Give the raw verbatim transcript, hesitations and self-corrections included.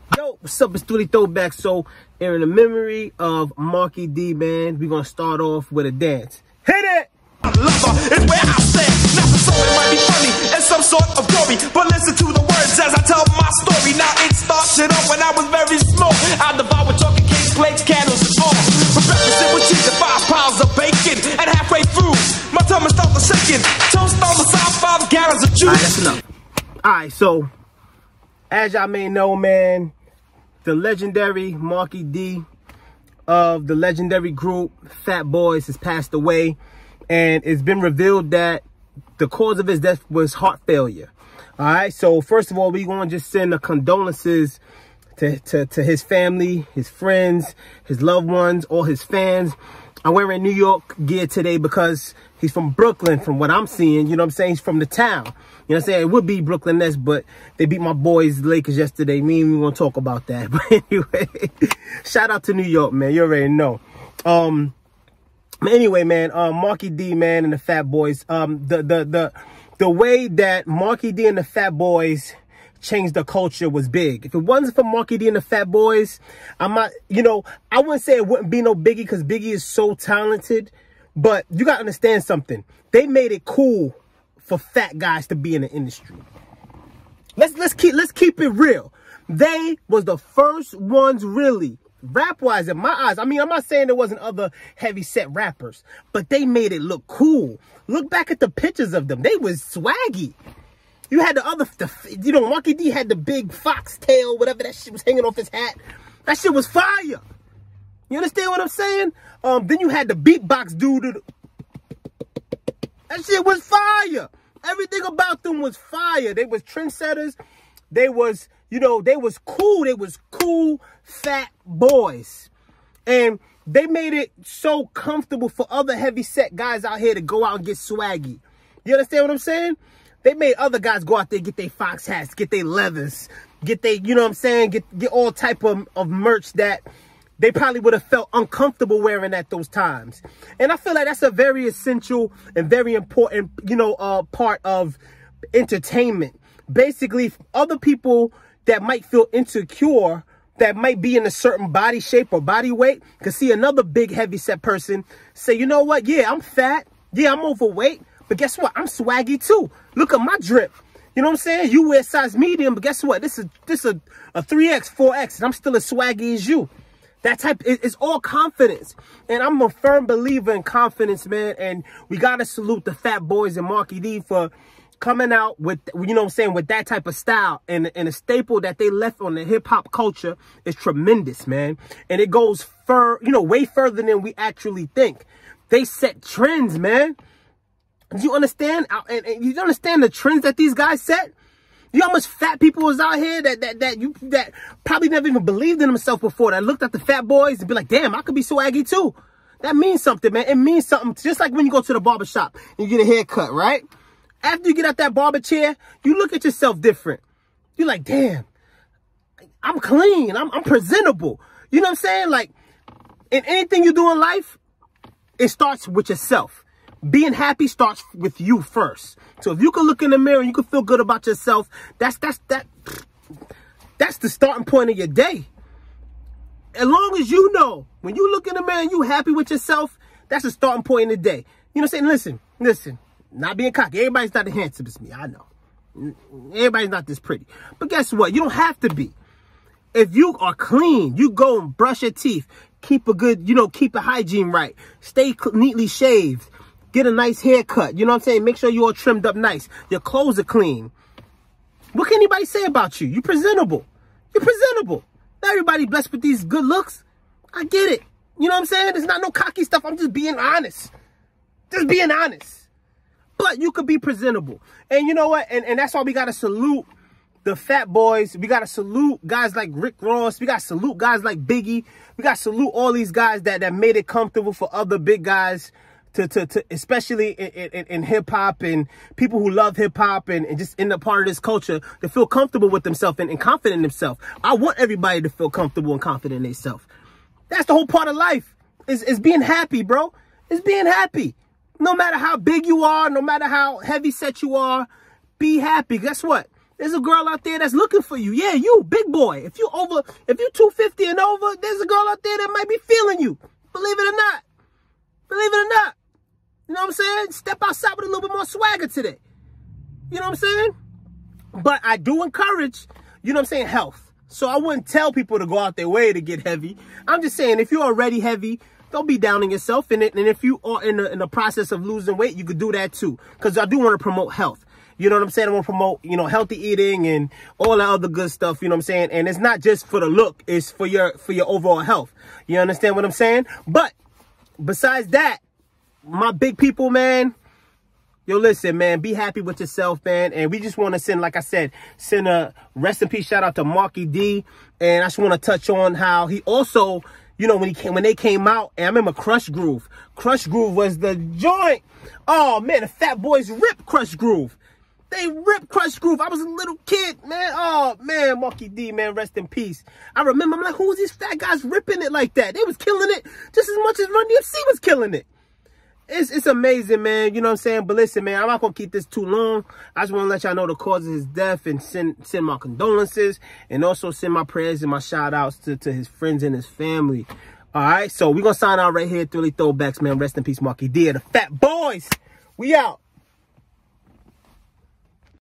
Yo, what's up? It's Thrilly Throwback. So, in the memory of Marky D, man, we're gonna start off with a dance. Hit it! Lover is where I stand. Not the song, it might be funny and some sort of glory, but listen to the words as I tell my story. Now it started off when I was very small. I devoured chocolate cakes, plates, candles, and all. For breakfast it was cheese and five pounds of bacon. And halfway through, my tummy started shaking. Toast on the side, five gallons of juice. Alright, that's enough. Alright, so as y'all may know, man, the legendary Marky D of the legendary group Fat Boys has passed away. And it's been revealed that the cause of his death was heart failure. All right. So first of all, we're going to just send a condolences to, to, to his family, his friends, his loved ones, all his fans. I'm wearing New York gear today because he's from Brooklyn, from what I'm seeing. You know what I'm saying? He's from the town. You know what I'm saying? It would be Brooklyn Nets, but they beat my boys, the Lakers, yesterday. Me and we won't talk about that. But anyway, shout out to New York, man. You already know. Um... Anyway, man, um, Marky D, man, and the Fat Boys, um, the, the, the, the way that Marky D and the Fat Boys changed the culture was big. If it wasn't for Marky D and the Fat Boys, I'm not, you know, I wouldn't say it wouldn't be no Biggie because Biggie is so talented, but you got to understand something. They made it cool for fat guys to be in the industry. Let's, let's keep, let's keep it real. They was the first ones really, rap-wise, in my eyes. I mean, I'm not saying there wasn't other heavy-set rappers, but they made it look cool. Look back at the pictures of them. They was swaggy. You had the other, the, you know, Marky D had the big foxtail, whatever that shit was hanging off his hat. That shit was fire. You understand what I'm saying? Um, then you had the beatbox dude. That shit was fire. Everything about them was fire. They was trendsetters. They was, you know, they was cool. They was cool, fat boys. And they made it so comfortable for other heavy set guys out here to go out and get swaggy. You understand what I'm saying? They made other guys go out there, get their fox hats, get their leathers, get their, you know what I'm saying, get, get all type of, of merch that they probably would have felt uncomfortable wearing at those times. And I feel like that's a very essential and very important, you know, uh, part of entertainment. Basically, other people that might feel insecure, that might be in a certain body shape or body weight, could see another big heavy set person say, you know what? Yeah, I'm fat. Yeah, I'm overweight. But guess what? I'm swaggy too. Look at my drip. You know what I'm saying? You wear size medium, but guess what? This is this is a, a three X, four X, and I'm still as swaggy as you. That type, it, it's all confidence. And I'm a firm believer in confidence, man. And we got to salute the Fat Boys and Marky D for coming out with, you know what I'm saying, with that type of style. And, and a staple that they left on the hip-hop culture is tremendous, man. And it goes fur, you know, way further than we actually think. They set trends, man. Do you understand? And, and you understand the trends that these guys set? You know how much fat people was out here that that that you that probably never even believed in themselves before, that looked at the Fat Boys and be like, damn, I could be swaggy too. That means something, man. It means something. Just like when you go to the barber shop and you get a haircut, right? After you get out that barber chair, you look at yourself different. You're like, damn, I'm clean. I'm, I'm presentable. You know what I'm saying? Like, in anything you do in life, it starts with yourself. Being happy starts with you first. So if you can look in the mirror and you can feel good about yourself, that's that's that that's the starting point of your day. As long as you know, when you look in the mirror and you happy with yourself, that's the starting point in the day. You know what I'm saying? Listen, listen. Not being cocky. Everybody's not as handsome as me. I know. Everybody's not this pretty. But guess what? You don't have to be. If you are clean, you go and brush your teeth. Keep a good, you know, keep a hygiene right. Stay neatly shaved. Get a nice haircut. You know what I'm saying? Make sure you're all trimmed up nice. Your clothes are clean. What can anybody say about you? You're presentable. You're presentable. Not everybody blessed with these good looks. I get it. You know what I'm saying? It's not no cocky stuff. I'm just being honest. Just being honest. But you could be presentable. And you know what? And, and that's why we got to salute the Fat Boys. We got to salute guys like Rick Ross. We got to salute guys like Biggie. We got to salute all these guys that, that made it comfortable for other big guys to, to, to especially in, in, in hip-hop and people who love hip-hop and, and just end up part of this culture to feel comfortable with themselves and, and confident in themselves. I want everybody to feel comfortable and confident in themselves. That's the whole part of life, is, is being happy, bro. It's being happy. No matter how big you are, no matter how heavy set you are, be happy. Guess what? There's a girl out there that's looking for you. Yeah, you, big boy. If you over, if you two fifty and over, there's a girl out there that might be feeling you. Believe it or not. Believe it or not. You know what I'm saying? Step outside with a little bit more swagger today. You know what I'm saying? But I do encourage, you know what I'm saying, health. So I wouldn't tell people to go out their way to get heavy. I'm just saying, if you're already heavy, don't be down on yourself in it. And if you are in the, in the process of losing weight, you could do that too. Because I do want to promote health. You know what I'm saying? I want to promote, you know, healthy eating and all that other good stuff. You know what I'm saying? And it's not just for the look. It's for your, for your overall health. You understand what I'm saying? But besides that, my big people, man, yo, listen, man, be happy with yourself, man. And we just want to send, like I said, send a rest in peace shout out to Marky D. And I just want to touch on how he also, you know, when he came, when they came out, and I remember Crush Groove. Crush Groove was the joint. Oh, man, the Fat Boys ripped Crush Groove. They ripped Crush Groove. I was a little kid, man. Oh, man, Marky D, man, rest in peace. I remember, I'm like, who's these fat guys ripping it like that? They was killing it just as much as Run D M C was killing it. It's, it's amazing, man. You know what I'm saying? But listen, man, I'm not going to keep this too long. I just want to let y'all know the cause of his death and send send my condolences and also send my prayers and my shout outs to, to his friends and his family. All right? So we're going to sign out right here. Thrillly Throwbacks, man. Rest in peace, Marky D. The Fat Boys. We out.